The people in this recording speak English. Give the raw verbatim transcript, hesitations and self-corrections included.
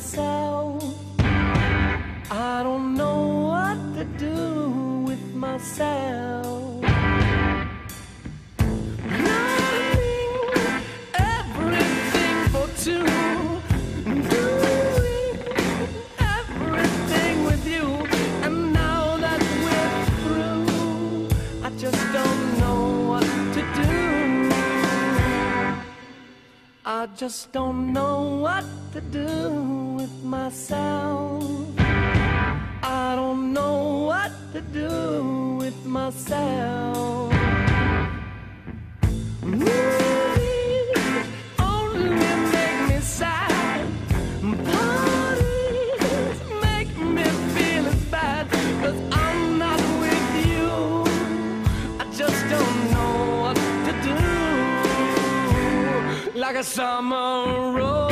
myself. I don't know what to do with myself. Running everything for two, doing everything with you, and now that we're through, I just don't know what to do. I just don't know what to do with myself. I don't know what to do with myself. Movies only make me sad. Parties make me feel as bad, 'cause I'm not with you. I just don't know what to do. Like a summer rose